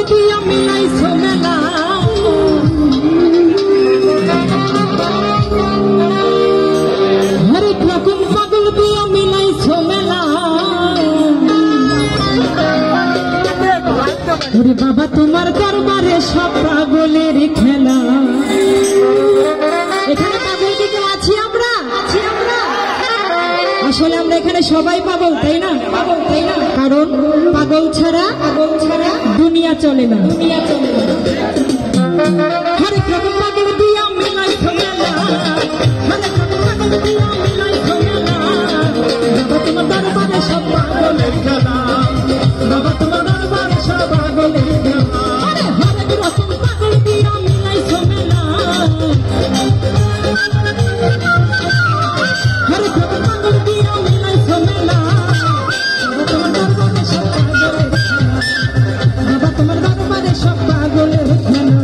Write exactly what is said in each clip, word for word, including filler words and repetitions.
দিয়া মিলাইছো মেলা হরেক রকম পাগল দিয়া মিলাইছো মেলা ওরে বাবা তোমার দরবারে সব পাগলের খেলা। এখানে পাগল কি কেউ আছি আমরা? আছি আমরা? আসলে আমরা এখানে সবাই পাগল, তাই না? পাগল, তাই না? কারণ পাগল ছাড়া পাগল ছাড়া দুনিয়া চলে না, দুনিয়া চলে না। হরেক রকম পাগল দিয়া মিলাইছো মেলা, হরেক রকম পাগল দিয়া মিলাইছো মেলা। বাবা তোমার দরবারে সব পাগলের খেলা, বাবা তোমার দরবারে সব পাগলের খেলা। আরে হরেক রকম পাগল দিয়া মিলাইছো মেলা, হরেক রকম পাগল দিয়া মিলাইছো মেলা। বাবা তোমার দরবারে সব পাগলের খেলা, বাবা তোমার দরবারে সব পাগলের খেলা।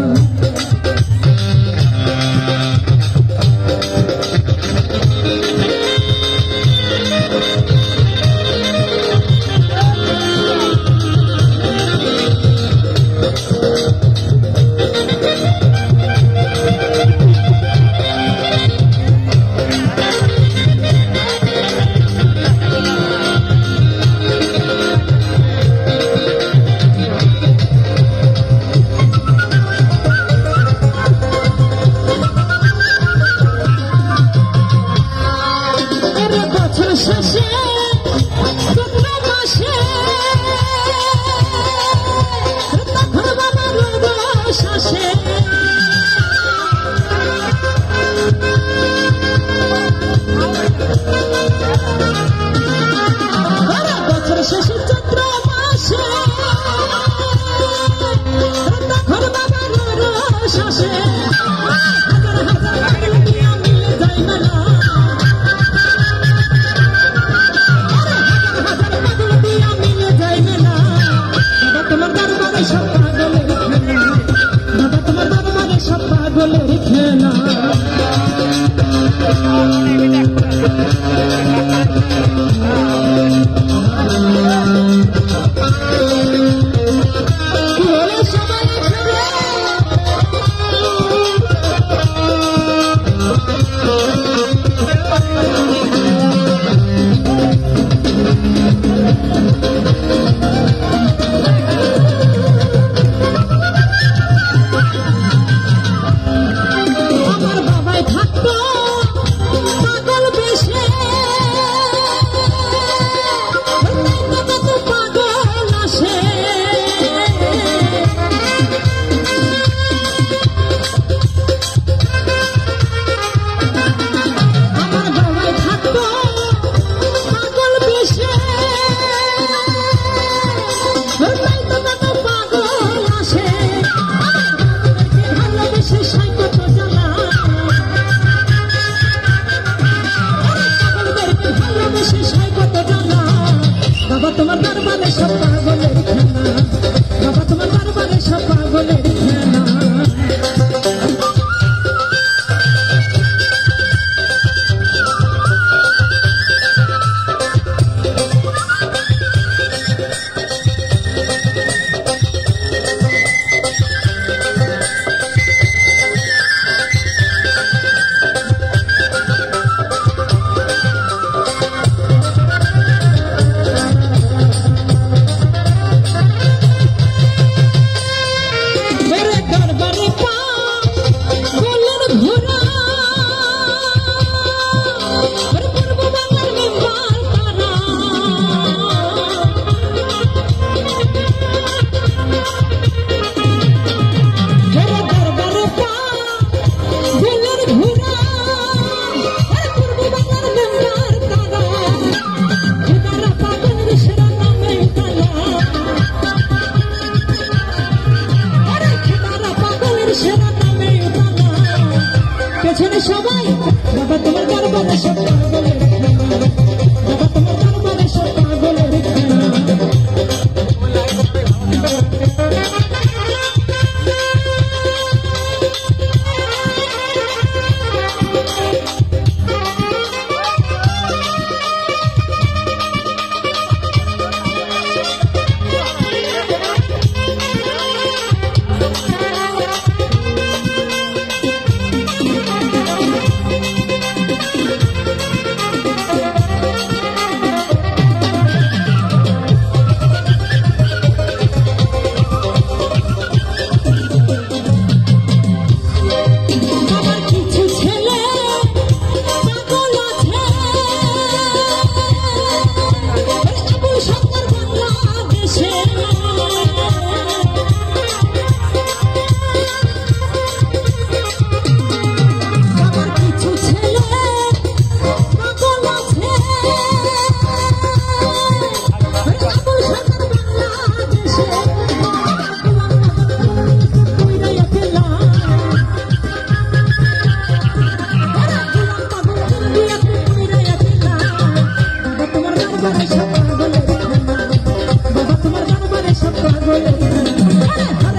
সবাই বাবা তোমার দরবারে সব পাগলের খেলা, বাবা তোমার দরবারে সব পাগলের খেলা। ধরে